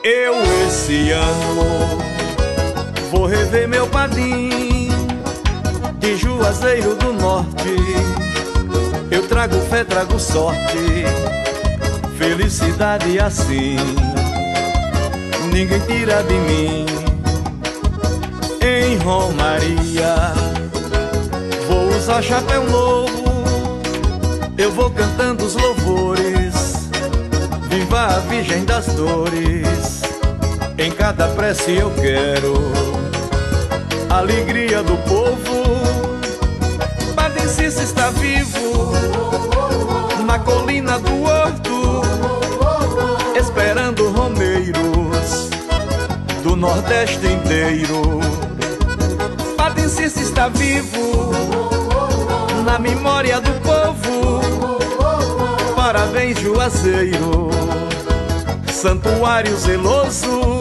Eu esse ano vou rever meu padim de Juazeiro do Norte. Eu trago fé, trago sorte, felicidade assim ninguém tira de mim. Em Romaria vou usar chapéu novo, eu vou cantando os louvores, viva a Virgem das Dores. Em cada prece eu quero a alegria do povo. Padre Cícero está vivo na colina do Horto, esperando romeiros do Nordeste inteiro. Padre Cícero está vivo na memória do povo. Parabéns, Juazeiro, santuário zeloso